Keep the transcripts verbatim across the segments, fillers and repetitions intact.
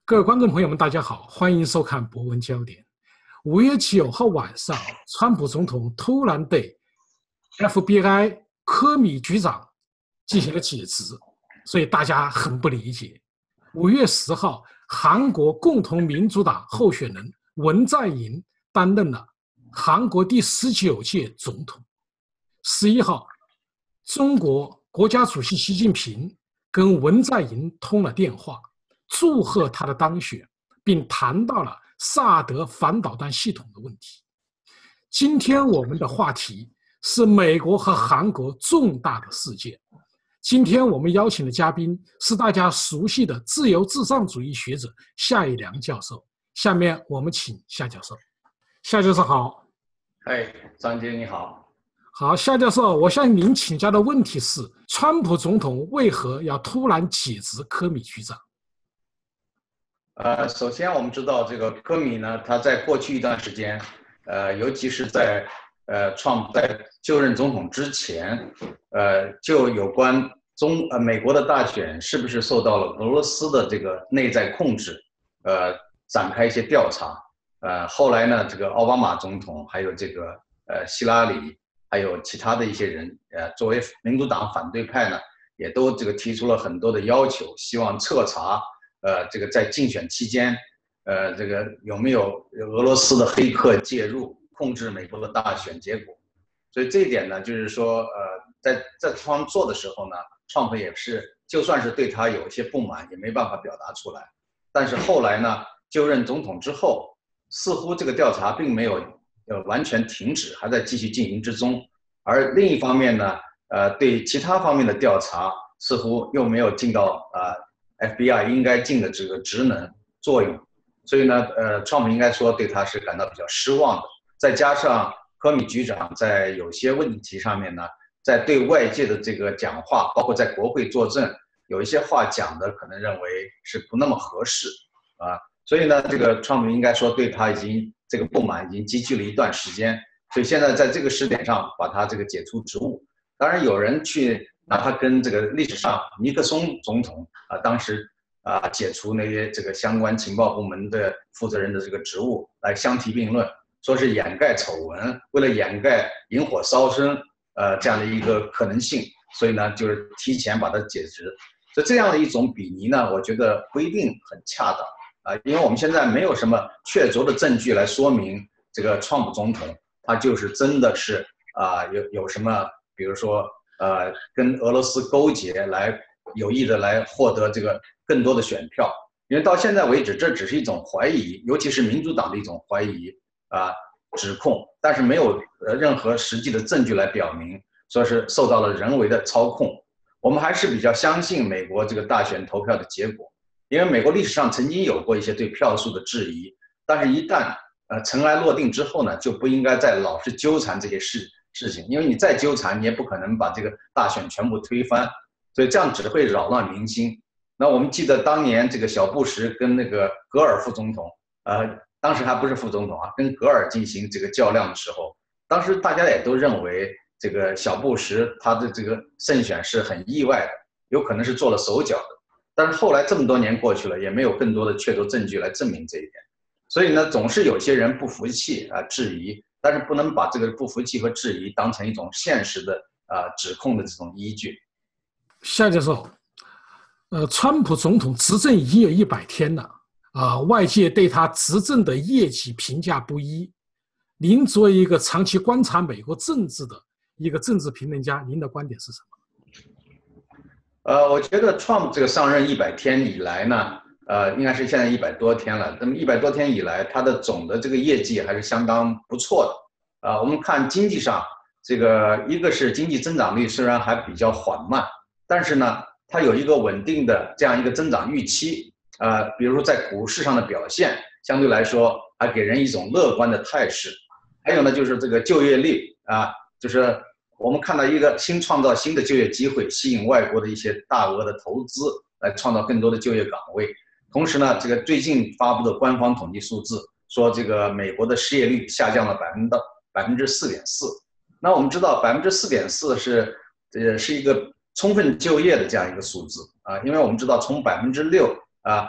各位观众朋友们，大家好，欢迎收看博文焦点。五月九号晚上，川普总统突然对 F B I 科米局长进行了解职，所以大家很不理解。五月十号，韩国共同民主党候选人文在寅担任了韩国第十九届总统。十一号，中国国家主席习近平跟文在寅通了电话，祝贺他的当选，并谈到了萨德反导弹系统的问题。今天我们的话题是美国和韩国重大的事件。今天我们邀请的嘉宾是大家熟悉的自由至上主义学者夏一良教授。下面我们请夏教授。夏教授好。 哎，张杰你好。 好，夏教授，我向您请教的问题是：川普总统为何要突然解职科米局长？ 呃，首先我们知道这个科米呢，他在过去一段时间，呃，尤其是在呃 Trump 在就任总统之前，呃，就有关中呃美国的大选是不是受到了俄罗斯的这个内在控制，呃，展开一些调查。呃，后来呢，这个奥巴马总统还有这个呃希拉里，还有其他的一些人，呃，作为民主党反对派呢，也都这个提出了很多的要求，希望彻查。呃，这个在竞选期间，呃，这个有没有俄罗斯的黑客介入控制美国的大选结果？所以这一点呢，就是说，呃，在在这方做的时候呢，川普也是，就算是对他有一些不满，也没办法表达出来。但是后来呢，就任总统之后，似乎这个调查并没有呃完全停止，还在继续进行之中。而另一方面呢，呃，对其他方面的调查似乎又没有尽到呃。F B I 应该尽的这个职能作用，所以呢，呃，川普应该说对他是感到比较失望的。再加上科米局长在有些问题上面呢，在对外界的这个讲话，包括在国会作证，有一些话讲的可能认为是不那么合适啊。所以呢，这个川普应该说对他已经这个不满已经积聚了一段时间，所以现在在这个时点上把他这个解除职务。当然有人去。拿他跟这个历史上尼克松总统啊，当时啊解除那些这个相关情报部门的负责人的这个职务来相提并论，说是掩盖丑闻，为了掩盖引火烧身，呃这样的一个可能性，所以呢就是提前把他解职。所以这样的一种比拟呢，我觉得不一定很恰当啊，因为我们现在没有什么确凿的证据来说明这个川普总统他就是真的是啊有有什么，比如说。呃，跟俄罗斯勾结来有意的来获得这个更多的选票，因为到现在为止，这只是一种怀疑，尤其是民主党的一种怀疑啊、呃、指控，但是没有呃任何实际的证据来表明说是受到了人为的操控。我们还是比较相信美国这个大选投票的结果，因为美国历史上曾经有过一些对票数的质疑，但是一旦呃尘埃落定之后呢，就不应该再老是纠缠这些事。事情，因为你再纠缠，你也不可能把这个大选全部推翻，所以这样只会扰乱民心。那我们记得当年这个小布什跟那个戈尔副总统，呃，当时还不是副总统啊，跟戈尔进行这个较量的时候，当时大家也都认为这个小布什他的这个胜选是很意外的，有可能是做了手脚的。但是后来这么多年过去了，也没有更多的确凿证据来证明这一点，所以呢，总是有些人不服气啊，质疑。但是不能把这个不服气和质疑当成一种现实的啊、呃、指控的这种依据。 夏教授，呃，川普总统执政已经有一百天了啊、呃，外界对他执政的业绩评价不一。您作为一个长期观察美国政治的一个政治评论家，您的观点是什么？ 呃，我觉得 Trump 这个上任一百天以来呢，呃，应该是现在一百多天了。那么一百多天以来，它的总的这个业绩还是相当不错的。啊、呃，我们看经济上，这个一个是经济增长率虽然还比较缓慢，但是呢，它有一个稳定的这样一个增长预期。呃，比如说在股市上的表现，相对来说还给人一种乐观的态势。还有呢，就是这个就业率啊，就是我们看到一个新创造新的就业机会，吸引外国的一些大额的投资，来创造更多的就业岗位。同时呢，这个最近发布的官方统计数字说，这个美国的失业率下降了百分之百分之四点四。那我们知道，百分之四点四是呃是一个充分就业的这样一个数字啊，因为我们知道从百分之六啊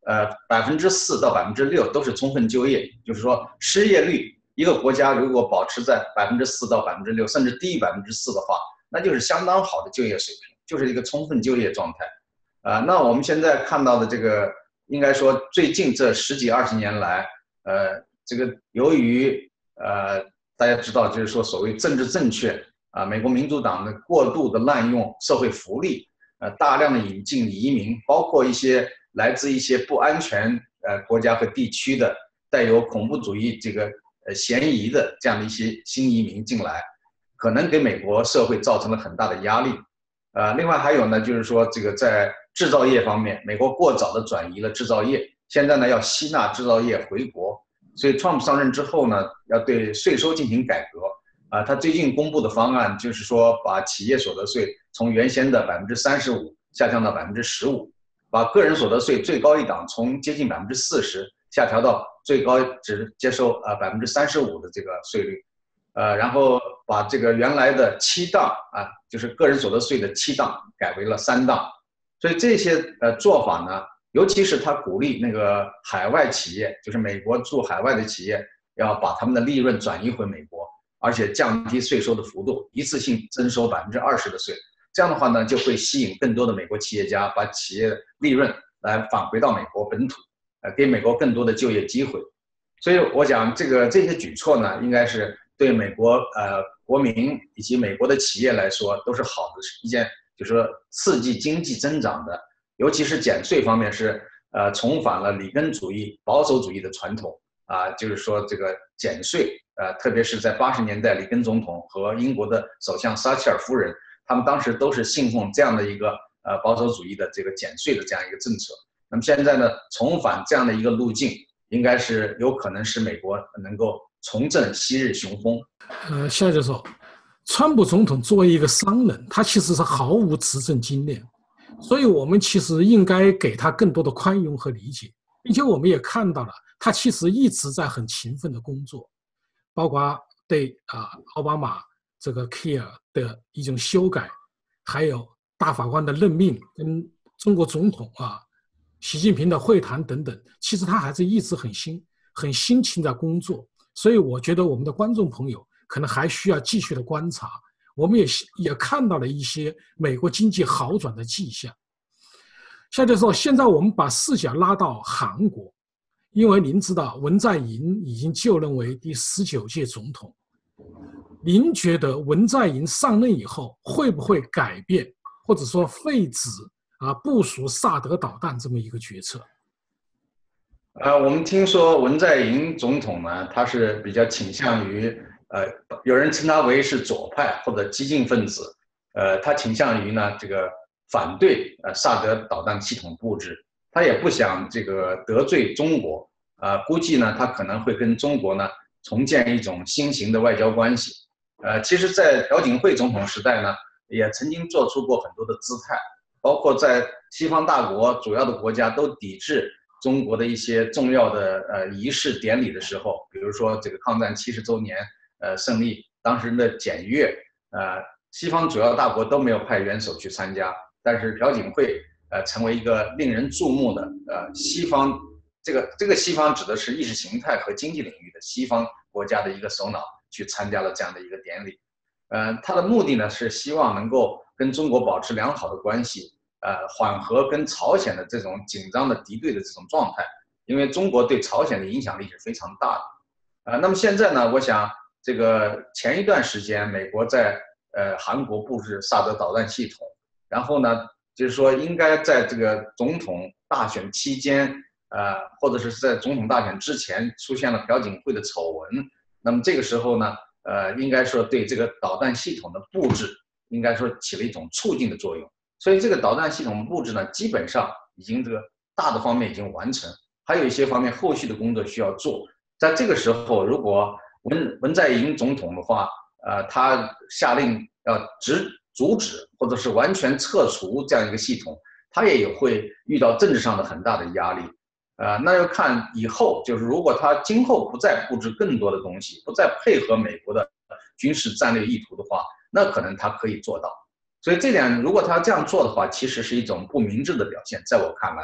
呃百分之四到百分之六都是充分就业，就是说失业率一个国家如果保持在百分之四到百分之六，甚至低于百分之四的话，那就是相当好的就业水平，就是一个充分就业状态。啊、呃，那我们现在看到的这个，应该说最近这十几二十年来，呃，这个由于呃大家知道，就是说所谓政治正确啊，美国民主党的过度的滥用社会福利，呃，大量的引进移民，包括一些来自一些不安全呃国家和地区的带有恐怖主义这个呃嫌疑的这样的一些新移民进来，可能给美国社会造成了很大的压力。呃，另外还有呢，就是说这个在制造业方面，美国过早的转移了制造业，现在呢要吸纳制造业回国，所以 Trump 上任之后呢，要对税收进行改革。啊，他最近公布的方案就是说，把企业所得税从原先的百分之三十五下降到百分之十五，把个人所得税最高一档从接近百分之四十下调到最高只接受呃百分之三十五的这个税率，呃，然后把这个原来的七档啊，就是个人所得税的七档改为了三档，所以这些呃做法呢，尤其是他鼓励那个海外企业，就是美国驻海外的企业，要把他们的利润转移回美国。而且降低税收的幅度，一次性征收百分之二十的税，这样的话呢，就会吸引更多的美国企业家把企业利润来返回到美国本土，呃，给美国更多的就业机会。所以我想，这个这些举措呢，应该是对美国呃国民以及美国的企业来说都是好的一件，就是说刺激经济增长的，尤其是减税方面是呃重返了里根主义保守主义的传统啊，就是说这个减税。呃，特别是在八十年代，里根总统和英国的首相撒切尔夫人，他们当时都是信奉这样的一个呃保守主义的这个减税的这样一个政策。那么现在呢，重返这样的一个路径，应该是有可能使美国能够重振昔日雄风。 呃，夏教授，川普总统作为一个商人，他其实是毫无执政经验，所以我们其实应该给他更多的宽容和理解，并且我们也看到了，他其实一直在很勤奋的工作。包括对啊奥巴马这个 care 的一种修改，还有大法官的任命，跟中国总统啊习近平的会谈等等，其实他还是一直很辛很辛勤在工作。所以我觉得我们的观众朋友可能还需要继续的观察。我们也也看到了一些美国经济好转的迹象。夏教授，现在我们把视角拉到韩国。因为您知道文在寅已经就任为第十九届总统，您觉得文在寅上任以后会不会改变或者说废止啊部署萨德导弹这么一个决策？ 呃，我们听说文在寅总统呢，他是比较倾向于呃，有人称他为是左派或者激进分子，呃，他倾向于呢这个反对呃萨德导弹系统布置。他也不想这个得罪中国，呃，估计呢，他可能会跟中国呢重建一种新型的外交关系。呃，其实，在朴槿惠总统时代呢，也曾经做出过很多的姿态，包括在西方大国主要的国家都抵制中国的一些重要的呃仪式典礼的时候，比如说这个抗战七十周年呃胜利，当时的检阅，呃，西方主要大国都没有派元首去参加，但是朴槿惠。呃，成为一个令人注目的呃西方，这个这个西方指的是意识形态和经济领域的西方国家的一个首脑去参加了这样的一个典礼，呃，他的目的呢是希望能够跟中国保持良好的关系，呃，缓和跟朝鲜的这种紧张的敌对的这种状态，因为中国对朝鲜的影响力是非常大的，呃，那么现在呢，我想这个前一段时间美国在呃韩国布置萨德导弹系统，然后呢。就是说，应该在这个总统大选期间，呃，或者是在总统大选之前出现了朴槿惠的丑闻，那么这个时候呢，呃，应该说对这个导弹系统的布置，应该说起了一种促进的作用。所以这个导弹系统布置呢，基本上已经这个大的方面已经完成，还有一些方面后续的工作需要做。在这个时候，如果文文在寅总统的话，呃，他下令要直。阻止或者是完全撤除这样一个系统，它也会遇到政治上的很大的压力，呃，那要看以后，就是如果他今后不再布置更多的东西，不再配合美国的军事战略意图的话，那可能他可以做到。所以这点，如果他这样做的话，其实是一种不明智的表现，在我看来，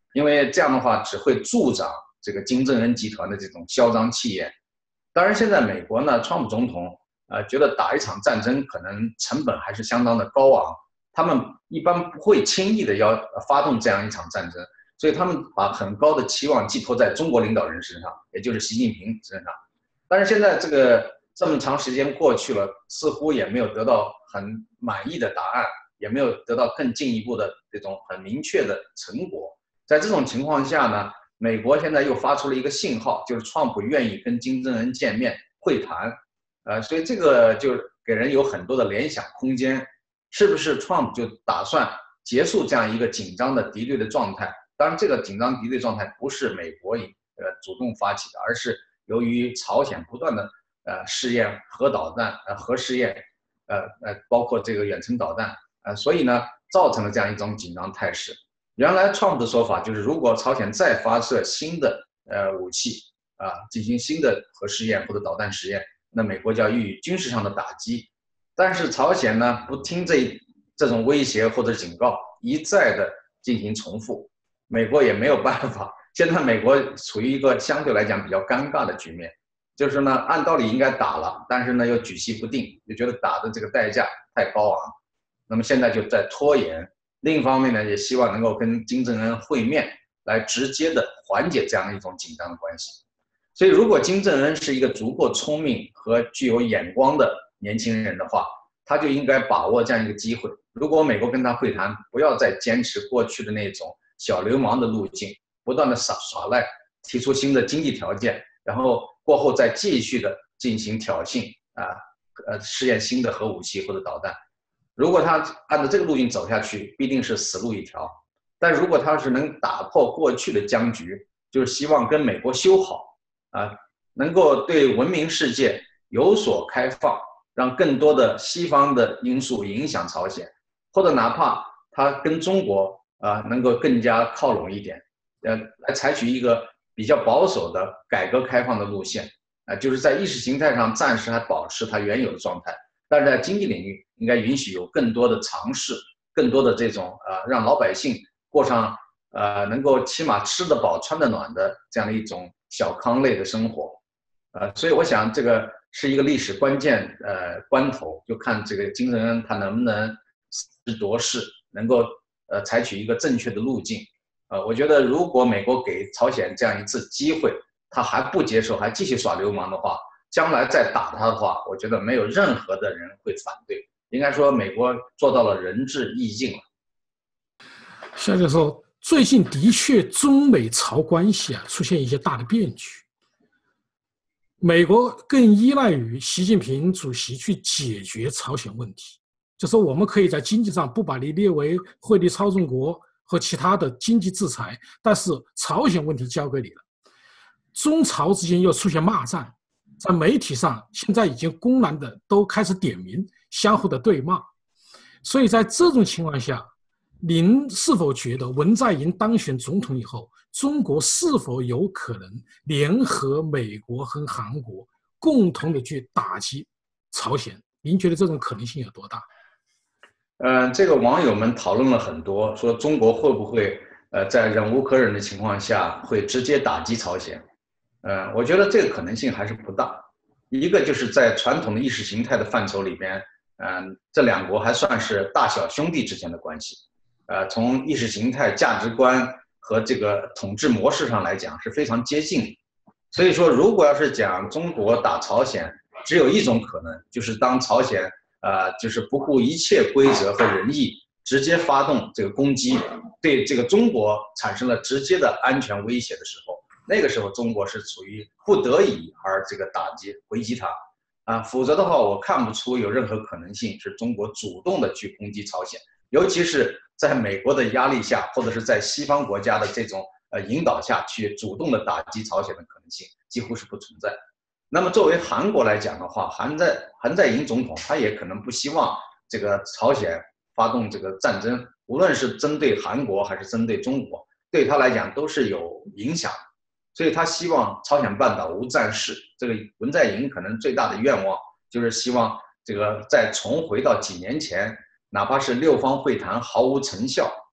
因为这样的话只会助长这个金正恩集团的这种嚣张气焰。当然，现在美国呢，川普总统呃觉得打一场战争可能成本还是相当的高昂，他们一般不会轻易的要发动这样一场战争，所以他们把很高的期望寄托在中国领导人身上，也就是习近平身上。但是现在这个这么长时间过去了，似乎也没有得到很满意的答案，也没有得到更进一步的这种很明确的成果。在这种情况下呢，美国现在又发出了一个信号，就是川普愿意跟金正恩见面会谈，呃，所以这个就给人有很多的联想空间，是不是川普就打算结束这样一个紧张的敌对的状态？当然，这个紧张敌对状态不是美国呃主动发起的，而是由于朝鲜不断的呃试验核导弹、呃核试验，呃呃包括这个远程导弹，呃，所以呢造成了这样一种紧张态势。原来川普的说法就是，如果朝鲜再发射新的呃武器啊，进行新的核试验或者导弹实验，那美国就要予以军事上的打击。但是朝鲜呢不听这这种威胁或者警告，一再的进行重复，美国也没有办法。现在美国处于一个相对来讲比较尴尬的局面，就是呢按道理应该打了，但是呢又举棋不定，就觉得打的这个代价太高昂，那么现在就在拖延。另一方面呢，也希望能够跟金正恩会面，来直接的缓解这样一种紧张的关系。所以，如果金正恩是一个足够聪明和具有眼光的年轻人的话，他就应该把握这样一个机会。如果美国跟他会谈，不要再坚持过去的那种小流氓的路径，不断的耍耍赖，提出新的经济条件，然后过后再继续的进行挑衅啊，呃，试验新的核武器或者导弹。如果他按照这个路径走下去，必定是死路一条。但如果他是能打破过去的僵局，就是希望跟美国修好啊，能够对文明世界有所开放，让更多的西方的因素影响朝鲜，或者哪怕他跟中国啊能够更加靠拢一点，呃，来采取一个比较保守的改革开放的路线啊，就是在意识形态上暂时还保持它原有的状态。但是在经济领域，应该允许有更多的尝试，更多的这种呃，让老百姓过上呃能够起码吃得饱、穿得暖的这样的一种小康类的生活，呃，所以我想这个是一个历史关键呃关头，就看这个金正恩他能不能时夺势，能够呃采取一个正确的路径。呃，我觉得如果美国给朝鲜这样一次机会，他还不接受，还继续耍流氓的话，将来再打他的话，我觉得没有任何的人会反对。应该说，美国做到了仁至义尽了。 夏教授，最近的确中美朝关系啊出现一些大的变局，美国更依赖于习近平主席去解决朝鲜问题，就是我们可以在经济上不把你列为汇率操纵国和其他的经济制裁，但是朝鲜问题交给你了。中朝之间又出现骂战。在媒体上，现在已经公然的都开始点名，相互的对骂。所以在这种情况下，您是否觉得文在寅当选总统以后，中国是否有可能联合美国和韩国，共同的去打击朝鲜？您觉得这种可能性有多大？ 呃，这个网友们讨论了很多，说中国会不会呃在忍无可忍的情况下，会直接打击朝鲜？呃，我觉得这个可能性还是不大。一个就是在传统的意识形态的范畴里边，嗯、呃，这两国还算是大小兄弟之间的关系。呃，从意识形态、价值观和这个统治模式上来讲是非常接近的。所以说，如果要是讲中国打朝鲜，只有一种可能，就是当朝鲜呃就是不顾一切规则和仁义，直接发动这个攻击，对这个中国产生了直接的安全威胁的时候。那个时候，中国是处于不得已而这个打击回击它，啊，否则的话，我看不出有任何可能性是中国主动的去攻击朝鲜，尤其是在美国的压力下，或者是在西方国家的这种呃引导下去主动的打击朝鲜的可能性几乎是不存在。那么作为韩国来讲的话，韩在韩在寅总统他也可能不希望这个朝鲜发动这个战争，无论是针对韩国还是针对中国，对他来讲都是有影响的。所以他希望朝鲜半岛无战事。这个文在寅可能最大的愿望就是希望这个再重回到几年前，哪怕是六方会谈毫无成效，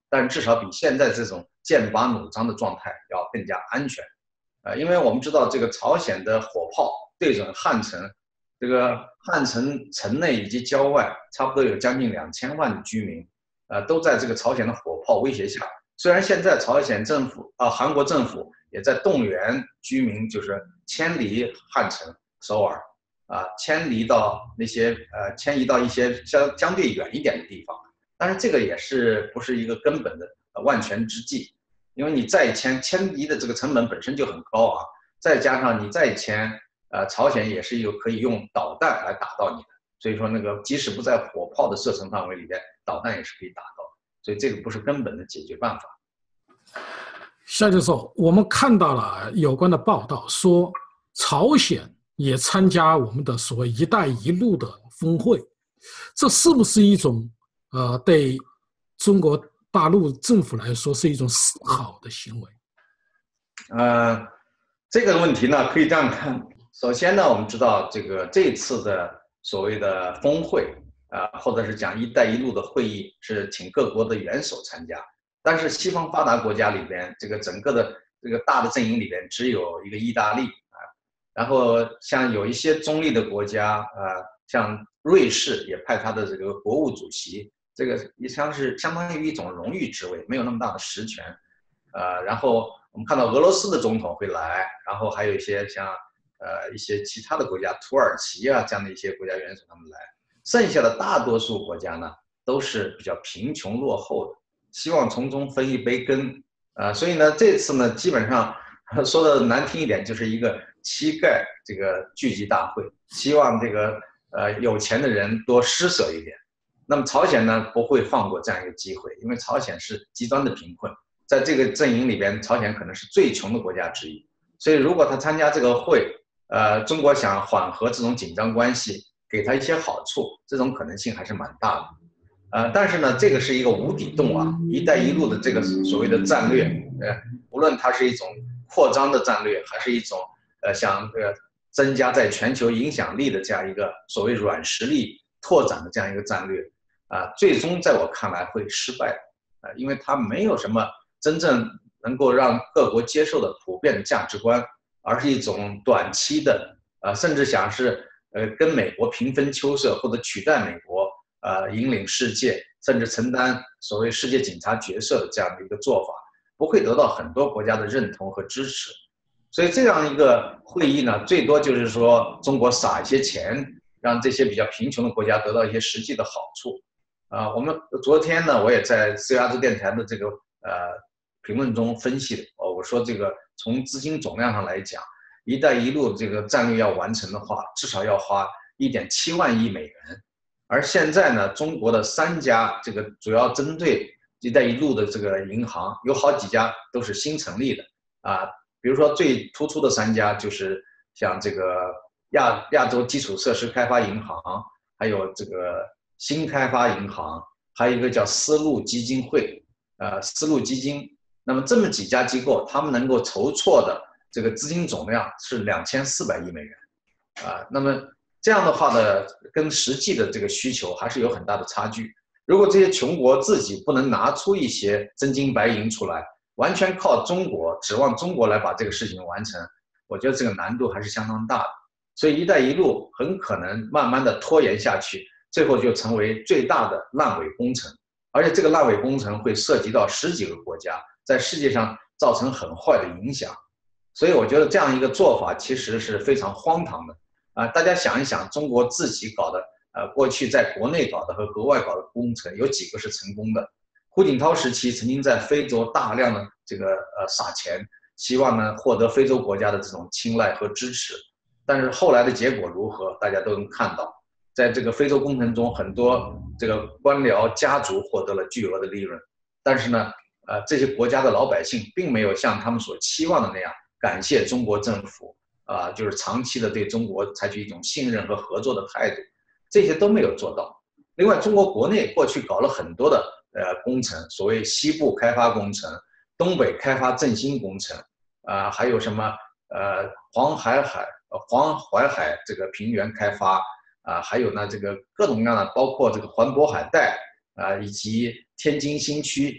但至少比现在这种剑拔弩张的状态要更加安全。呃，因为我们知道这个朝鲜的火炮对准汉城，这个汉城城内以及郊外差不多有将近两千万的居民，呃，都在这个朝鲜的火炮威胁下。虽然现在朝鲜政府啊、呃，韩国政府也在动员居民，就是迁离汉城、首尔，啊、呃，迁离到那些呃，迁移到一些相相对远一点的地方。但是这个也是不是一个根本的、呃、万全之计，因为你再迁迁移的这个成本本身就很高啊，再加上你再迁，呃，朝鲜也是有可以用导弹来打到你的，所以说那个即使不在火炮的射程范围里边，导弹也是可以打到的，所以这个不是根本的解决办法。 夏教授，我们看到了有关的报道说，朝鲜也参加我们的所谓“一带一路”的峰会，这是不是一种呃对中国大陆政府来说是一种示好的行为？ 呃，这个问题呢，可以这样看。首先呢，我们知道这个这次的所谓的峰会啊、呃，或者是讲“一带一路”的会议，是请各国的元首参加。但是西方发达国家里边，这个整个的这个大的阵营里边只有一个意大利啊，然后像有一些中立的国家啊，像瑞士也派他的这个国务主席，这个也像是相当于一种荣誉职位，没有那么大的实权，呃，然后我们看到俄罗斯的总统会来，然后还有一些像呃一些其他的国家，土耳其啊这样的一些国家元首他们来，剩下的大多数国家呢都是比较贫穷落后的。希望从中分一杯羹，啊、呃，所以呢，这次呢，基本上说的难听一点，就是一个乞丐这个聚集大会，希望这个呃有钱的人多施舍一点。那么朝鲜呢，不会放过这样一个机会，因为朝鲜是极端的贫困，在这个阵营里边，朝鲜可能是最穷的国家之一。所以如果他参加这个会，呃，中国想缓和这种紧张关系，给他一些好处，这种可能性还是蛮大的。呃，但是呢，这个是一个无底洞啊！“一带一路”的这个所谓的战略，呃，无论它是一种扩张的战略，还是一种呃想呃增加在全球影响力的这样一个所谓软实力拓展的这样一个战略，啊、呃，最终在我看来会失败，啊、呃，因为它没有什么真正能够让各国接受的普遍的价值观，而是一种短期的，呃，甚至想是呃跟美国平分秋色或者取代美国。呃，引领世界，甚至承担所谓世界警察角色的这样的一个做法，不会得到很多国家的认同和支持。所以这样一个会议呢，最多就是说中国撒一些钱，让这些比较贫穷的国家得到一些实际的好处。啊、呃，我们昨天呢，我也在自由亚洲电台的这个呃评论中分析，哦，我说这个从资金总量上来讲，“一带一路”这个战略要完成的话，至少要花一点七万亿美元。而现在呢，中国的三家这个主要针对“一带一路”的这个银行，有好几家都是新成立的啊。比如说最突出的三家就是像这个亚亚洲基础设施开发银行，还有这个新开发银行，还有一个叫丝路基金会，呃，丝路基金。那么这么几家机构，他们能够筹措的这个资金总量是两千四百亿美元，啊，那么。这样的话呢，跟实际的这个需求还是有很大的差距。如果这些穷国自己不能拿出一些真金白银出来，完全靠中国，指望中国来把这个事情完成，我觉得这个难度还是相当大的。所以“一带一路”很可能慢慢的拖延下去，最后就成为最大的烂尾工程。而且这个烂尾工程会涉及到十几个国家，在世界上造成很坏的影响。所以我觉得这样一个做法其实是非常荒唐的。啊、呃，大家想一想，中国自己搞的，呃，过去在国内搞的和国外搞的工程，有几个是成功的？胡锦涛时期曾经在非洲大量的这个呃撒钱，希望呢获得非洲国家的这种青睐和支持，但是后来的结果如何，大家都能看到，在这个非洲工程中，很多这个官僚家族获得了巨额的利润，但是呢，呃，这些国家的老百姓并没有像他们所期望的那样感谢中国政府。啊、呃，就是长期的对中国采取一种信任和合作的态度，这些都没有做到。另外，中国国内过去搞了很多的呃工程，所谓西部开发工程、东北开发振兴工程，啊、呃，还有什么呃黄海海、黄淮海这个平原开发啊、呃，还有呢这个各种各样的，包括这个环渤海带啊、呃，以及天津新区啊、呃，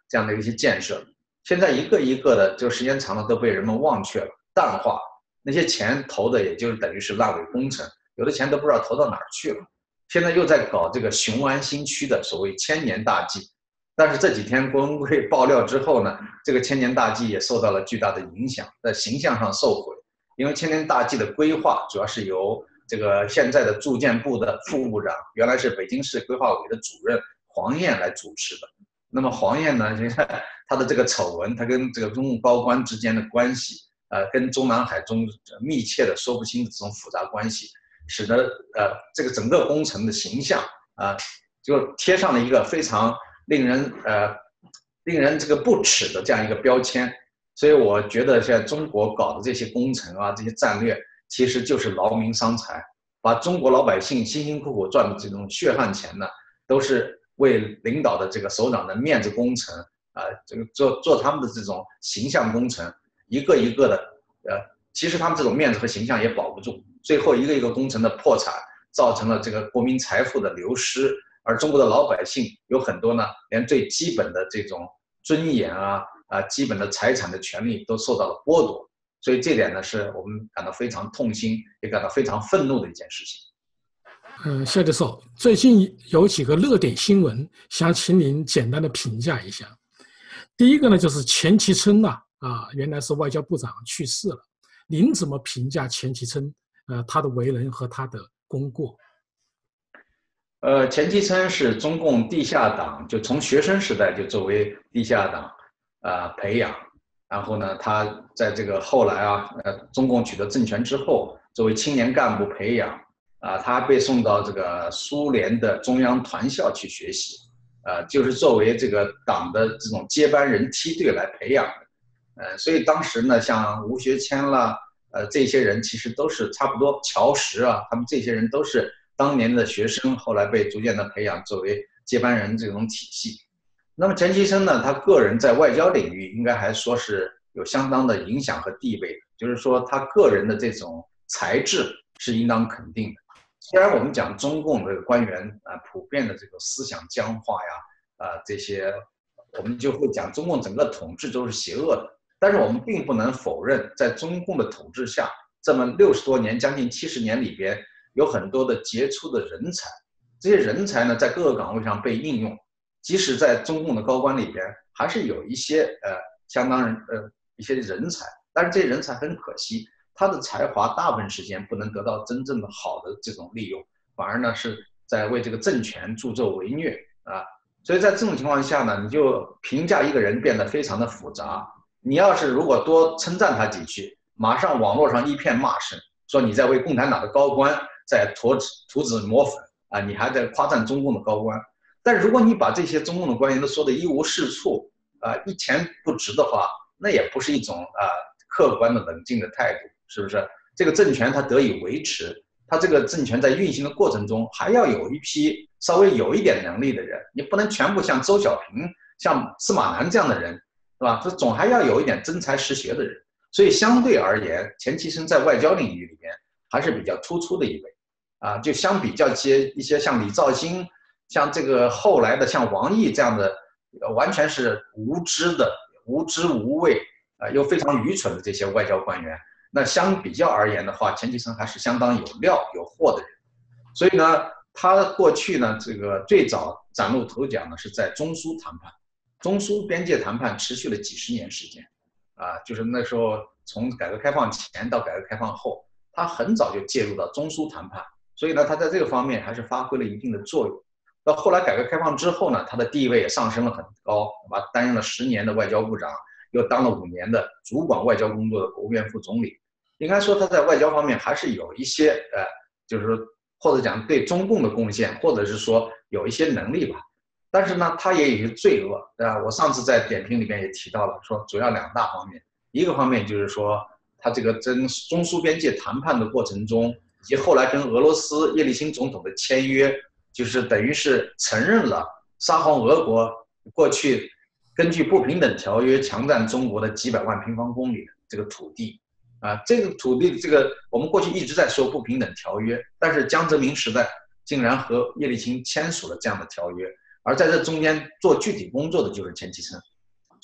这样的一些建设，现在一个一个的，就时间长了都被人们忘却了、淡化。那些钱投的也就是等于是烂尾工程，有的钱都不知道投到哪儿去了。现在又在搞这个雄安新区的所谓千年大计，但是这几天郭文贵爆料之后呢，这个千年大计也受到了巨大的影响，在形象上受毁。因为千年大计的规划主要是由这个现在的住建部的副部长，原来是北京市规划委的主任黄燕来主持的。那么黄燕呢，现在他的这个丑闻，他跟这个中共高官之间的关系，呃，跟中南海中密切的说不清的这种复杂关系，使得呃这个整个工程的形象啊、呃，就贴上了一个非常令人呃令人这个不耻的这样一个标签。所以我觉得现在中国搞的这些工程啊，这些战略，其实就是劳民伤财，把中国老百姓辛辛苦苦赚的这种血汗钱呢，都是为领导的这个首长的面子工程啊、呃，这个做做他们的这种形象工程，一个一个的，呃，其实他们这种面子和形象也保不住，最后一个一个工程的破产，造成了这个国民财富的流失，而中国的老百姓有很多呢，连最基本的这种尊严啊。啊，基本的财产的权利都受到了剥夺，所以这点呢，是我们感到非常痛心，也感到非常愤怒的一件事情。 嗯，谢教授，最近有几个热点新闻，想请您简单的评价一下。第一个呢，就是钱其琛呐，啊，原来是外交部长去世了，您怎么评价钱其琛？呃，他的为人和他的功过？ 呃，钱其琛是中共地下党，就从学生时代就作为地下党。啊、呃，培养，然后呢，他在这个后来啊，呃，中共取得政权之后，作为青年干部培养，啊、呃，他被送到这个苏联的中央团校去学习，呃，就是作为这个党的这种接班人梯队来培养的，呃，所以当时呢，像吴学谦啦，呃，这些人其实都是差不多，乔石啊，他们这些人都是当年的学生，后来被逐渐的培养作为接班人这种体系。那么钱其琛呢，他个人在外交领域应该还说是有相当的影响和地位的，就是说他个人的这种才智是应当肯定的。虽然我们讲中共这个官员啊、呃，普遍的这个思想僵化呀，啊、呃、这些，我们就会讲中共整个统治都是邪恶的，但是我们并不能否认，在中共的统治下，这么六十多年、将近七十年里边，有很多的杰出的人才，这些人才呢，在各个岗位上被应用。即使在中共的高官里边，还是有一些呃相当人呃一些人才，但是这些人才很可惜，他的才华大部分时间不能得到真正的好的这种利用，反而呢是在为这个政权助纣为虐啊。所以在这种情况下呢，你就评价一个人变得非常的复杂。你要是如果多称赞他几句，马上网络上一片骂声，说你在为共产党的高官在涂涂脂抹粉啊，你还在夸赞中共的高官。但如果你把这些中共的官员都说的一无是处，啊、呃，一钱不值的话，那也不是一种啊、呃、客观的冷静的态度，是不是？这个政权它得以维持，它这个政权在运行的过程中，还要有一批稍微有一点能力的人，你不能全部像周小平、像司马南这样的人，是吧？这总还要有一点真才实学的人。所以相对而言，钱其琛在外交领域里面还是比较突出的一位，啊，就相比较接一些像李肇星。像这个后来的像王毅这样的，完全是无知的、无知无畏啊、呃，又非常愚蠢的这些外交官员，那相比较而言的话，钱其琛还是相当有料、有货的人。所以呢，他过去呢，这个最早崭露头角呢，是在中苏谈判，中苏边界谈判持续了几十年时间，啊，就是那时候从改革开放前到改革开放后，他很早就介入到中苏谈判，所以呢，他在这个方面还是发挥了一定的作用。到后来改革开放之后呢，他的地位也上升了很高，吧？担任了十年的外交部长，又当了五年的主管外交工作的国务院副总理。应该说他在外交方面还是有一些呃，就是说或者讲对中共的贡献，或者是说有一些能力吧。但是呢，他也有一些罪恶，对吧？我上次在点评里面也提到了，说主要两大方面，一个方面就是说他这个跟中苏边界谈判的过程中，以及后来跟俄罗斯叶利钦总统的签约。就是等于是承认了沙皇俄国过去根据不平等条约强占中国的几百万平方公里的这个土地，啊，这个土地这个我们过去一直在说不平等条约，但是江泽民时代竟然和叶利钦签署了这样的条约，而在这中间做具体工作的就是钱其琛，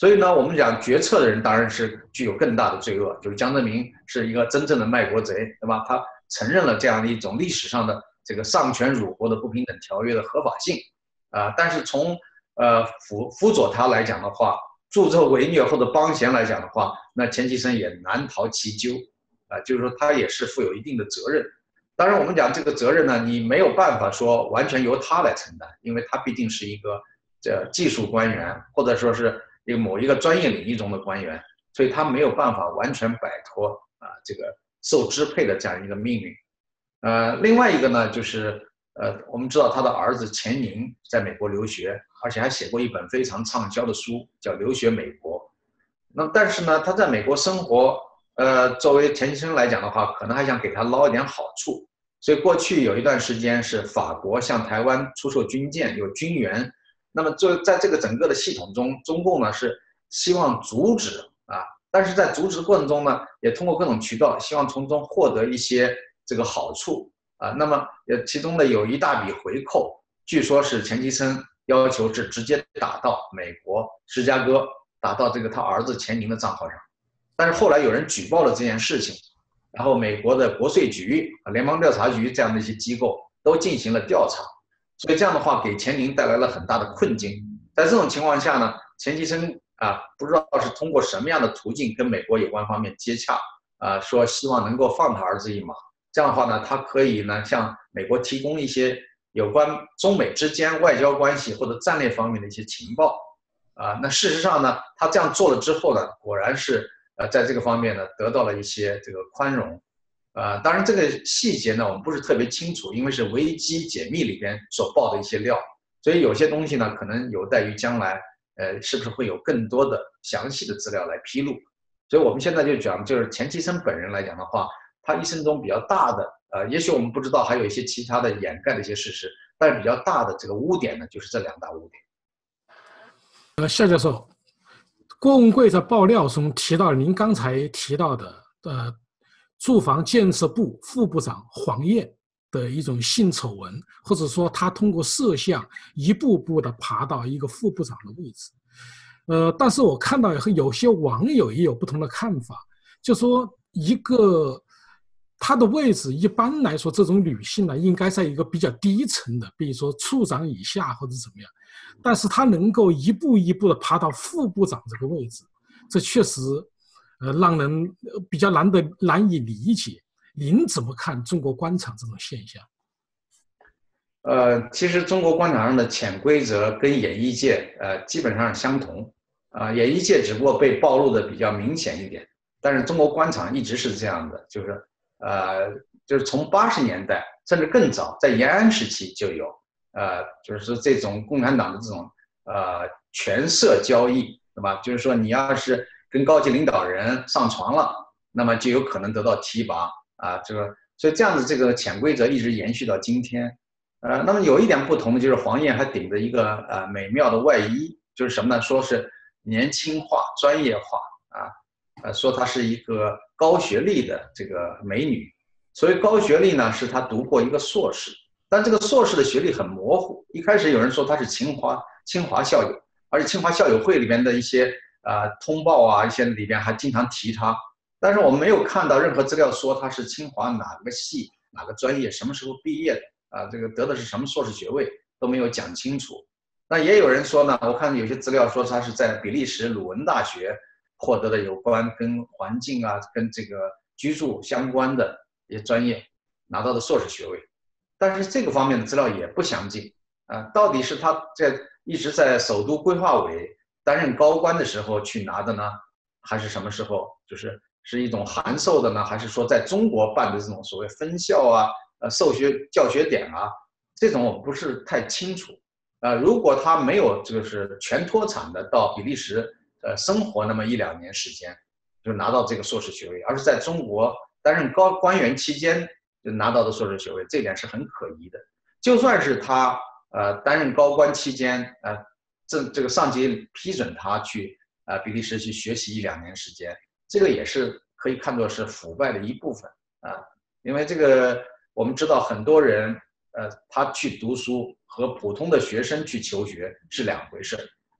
所以呢，我们讲决策的人当然是具有更大的罪恶，就是江泽民是一个真正的卖国贼，对吧？他承认了这样的一种历史上的这个丧权辱国的不平等条约的合法性，啊、呃，但是从呃辅辅佐他来讲的话，助纣为虐或者帮闲来讲的话，那钱其琛也难逃其咎，啊、呃，就是说他也是负有一定的责任。当然，我们讲这个责任呢，你没有办法说完全由他来承担，因为他毕竟是一个这技术官员，或者说是一个某一个专业领域中的官员，所以他没有办法完全摆脱啊这个受支配的这样一个命运。呃，另外一个呢，就是呃，我们知道他的儿子钱宁在美国留学，而且还写过一本非常畅销的书，叫《留学美国》。那但是呢，他在美国生活，呃，作为钱其琛来讲的话，可能还想给他捞一点好处。所以过去有一段时间是法国向台湾出售军舰，有军援。那么就在这个整个的系统中，中共呢是希望阻止啊，但是在阻止的过程中呢，也通过各种渠道，希望从中获得一些这个好处啊。那么也其中呢有一大笔回扣，据说是钱其琛要求是直接打到美国芝加哥，打到这个他儿子钱宁的账号上。但是后来有人举报了这件事情。然后，美国的国税局、联邦调查局这样的一些机构都进行了调查，所以这样的话给钱宁带来了很大的困境。在这种情况下呢，钱其琛啊，不知道是通过什么样的途径跟美国有关方面接洽啊，说希望能够放他儿子一马。这样的话呢，他可以呢向美国提供一些有关中美之间外交关系或者战略方面的一些情报啊。那事实上呢，他这样做了之后呢，果然是。呃，在这个方面呢，得到了一些这个宽容，呃，当然这个细节呢，我们不是特别清楚，因为是维基解密里边所报的一些料，所以有些东西呢，可能有待于将来，呃，是不是会有更多的详细的资料来披露？所以我们现在就讲，就是钱其琛本人来讲的话，他一生中比较大的，呃，也许我们不知道还有一些其他的掩盖的一些事实，但是比较大的这个污点呢，就是这两大污点。 呃，夏教授。郭文贵在爆料中提到您刚才提到的，呃，住房建设部副部长黄燕的一种性丑闻，或者说他通过摄像一步步的爬到一个副部长的位置。呃，但是我看到有些网友也有不同的看法，就说一个她的位置一般来说，这种女性呢，应该在一个比较低层的，比如说处长以下或者怎么样。但是他能够一步一步的爬到副部长这个位置，这确实，呃，让人比较难得难以理解。您怎么看中国官场这种现象？ 呃，其实中国官场上的潜规则跟演艺界呃基本上相同，啊、呃，演艺界只不过被暴露的比较明显一点，但是中国官场一直是这样的，就是呃，就是从八十年代甚至更早，在延安时期就有。呃，就是说这种共产党的这种呃权色交易，对吧？就是说你要是跟高级领导人上床了，那么就有可能得到提拔啊。这个，所以这样的这个潜规则一直延续到今天。呃，那么有一点不同的就是黄燕还顶着一个呃美妙的外衣，就是什么呢？说是年轻化、专业化啊，呃，说她是一个高学历的这个美女。所谓高学历呢，是她读过一个硕士。但这个硕士的学历很模糊，一开始有人说他是清华清华校友，而且清华校友会里边的一些呃通报啊，一些里边还经常提他，但是我们没有看到任何资料说他是清华哪个系哪个专业什么时候毕业的啊，这个得的是什么硕士学位都没有讲清楚。那也有人说呢，我看有些资料说他是在比利时鲁汶大学获得的有关跟环境啊、跟这个居住相关的一些专业拿到的硕士学位。但是这个方面的资料也不详尽，啊，到底是他在一直在首都规划委担任高官的时候去拿的呢，还是什么时候？就是是一种函授的呢，还是说在中国办的这种所谓分校啊、呃授学教学点啊，这种我不是太清楚。呃，如果他没有就是全脱产的到比利时呃生活那么一两年时间，就拿到这个硕士学位，而是在中国担任高官员期间。就拿到的硕士学位，这点是很可疑的。就算是他呃担任高官期间，呃这这个上级批准他去呃比利时去学习一两年时间，这个也是可以看作是腐败的一部分啊。因为这个我们知道很多人呃他去读书和普通的学生去求学是两回事，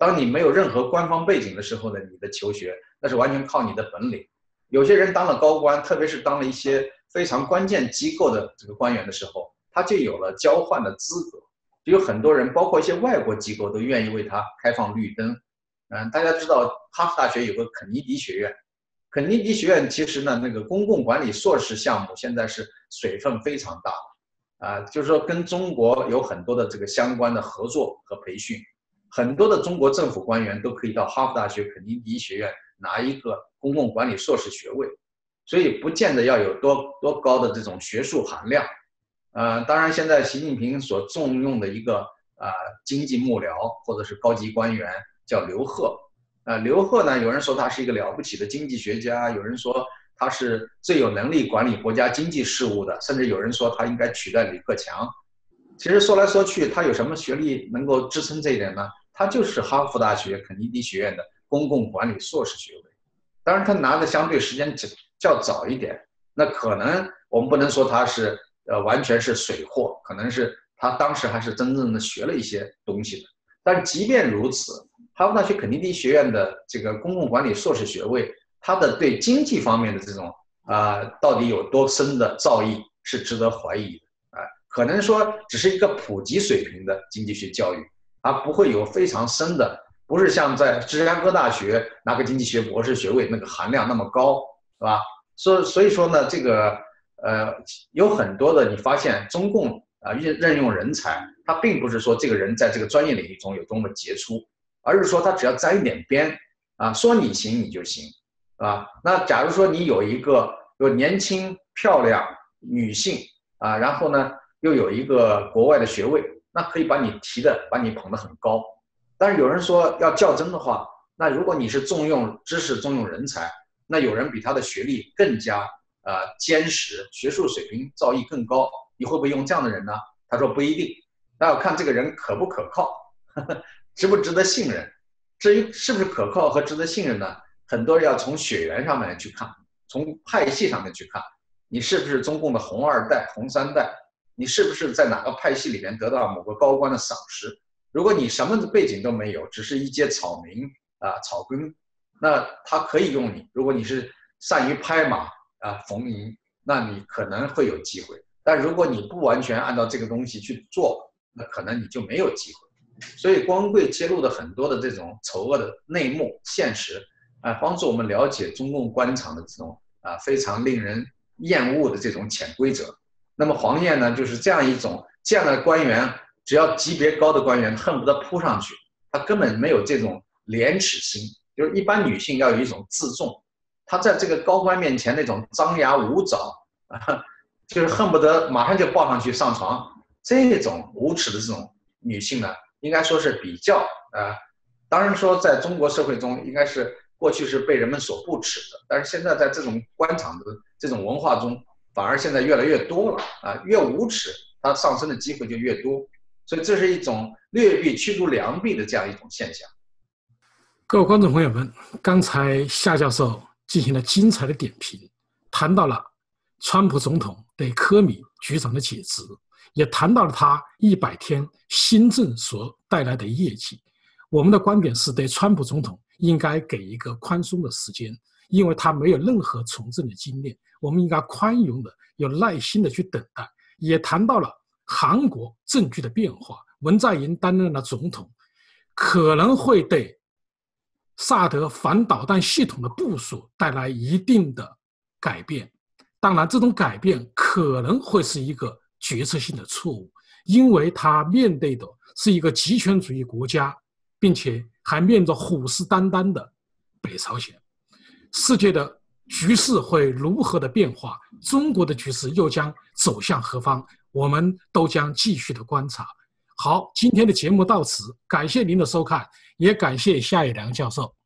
当你没有任何官方背景的时候呢，你的求学那是完全靠你的本领。有些人当了高官，特别是当了一些非常关键机构的这个官员的时候，他就有了交换的资格。就有很多人，包括一些外国机构，都愿意为他开放绿灯。嗯，大家知道哈佛大学有个肯尼迪学院，肯尼迪学院其实呢，那个公共管理硕士项目现在是水分非常大，啊，就是说跟中国有很多的这个相关的合作和培训，很多的中国政府官员都可以到哈佛大学肯尼迪学院拿一个公共管理硕士学位，所以不见得要有多多高的这种学术含量。呃，当然现在习近平所重用的一个啊、呃、经济幕僚或者是高级官员叫刘鹤，呃，刘鹤呢，有人说他是一个了不起的经济学家，有人说他是最有能力管理国家经济事务的，甚至有人说他应该取代李克强。其实说来说去，他有什么学历能够支撑这一点呢？他就是哈佛大学肯尼迪学院的公共管理硕士学位。当然，他拿的相对时间较早一点，那可能我们不能说他是呃完全是水货，可能是他当时还是真正的学了一些东西的。但即便如此，哈佛大学肯尼迪学院的这个公共管理硕士学位，它的对经济方面的这种啊、呃、到底有多深的造诣是值得怀疑的啊、呃，可能说只是一个普及水平的经济学教育，而不会有非常深的，不是像在芝加哥大学拿个经济学博士学位那个含量那么高，是吧？所所以说呢，这个呃有很多的你发现中共啊任任用人才，他并不是说这个人在这个专业领域中有多么杰出，而是说他只要沾一点边啊，说你行你就行，啊，那假如说你有一个有年轻漂亮女性啊，然后呢又有一个国外的学位，那可以把你提的把你捧得很高。但是有人说要较真的话，那如果你是重用知识重用人才，那有人比他的学历更加呃坚实，学术水平造诣更高，你会不会用这样的人呢？他说不一定，那要看这个人可不可靠，呵呵，值不值得信任。至于是不是可靠和值得信任呢？很多人要从血缘上面去看，从派系上面去看，你是不是中共的红二代、红三代？你是不是在哪个派系里面得到某个高官的赏识？如果你什么背景都没有，只是一介草民啊、草根，那他可以用你。如果你是善于拍马啊、逢迎，那你可能会有机会。但如果你不完全按照这个东西去做，那可能你就没有机会。所以光贵揭露的很多的这种丑恶的内幕现实啊，帮助我们了解中共官场的这种啊非常令人厌恶的这种潜规则。那么黄燕呢，就是这样一种这样的官员，只要级别高的官员恨不得扑上去，他根本没有这种廉耻心。就是一般女性要有一种自重，她在这个高官面前那种张牙舞爪啊，就是恨不得马上就抱上去上床，这种无耻的这种女性呢，应该说是比较呃，当然说在中国社会中，应该是过去是被人们所不耻的，但是现在在这种官场的这种文化中，反而现在越来越多了啊，越无耻，它上升的机会就越多，所以这是一种劣币驱逐良币的这样一种现象。 各位观众朋友们，刚才夏教授进行了精彩的点评，谈到了川普总统对科米局长的解职，也谈到了他一百天新政所带来的业绩。我们的观点是对川普总统应该给一个宽松的时间，因为他没有任何从政的经验，我们应该宽容的、有耐心的去等待。也谈到了韩国政局的变化，文在寅担任了总统，可能会对萨德反导弹系统的部署带来一定的改变。当然，这种改变可能会是一个决策性的错误，因为他面对的是一个极权主义国家，并且还面着虎视眈眈的北朝鲜。世界的局势会如何的变化？中国的局势又将走向何方？我们都将继续的观察。好，今天的节目到此，感谢您的收看，也感谢夏以良教授。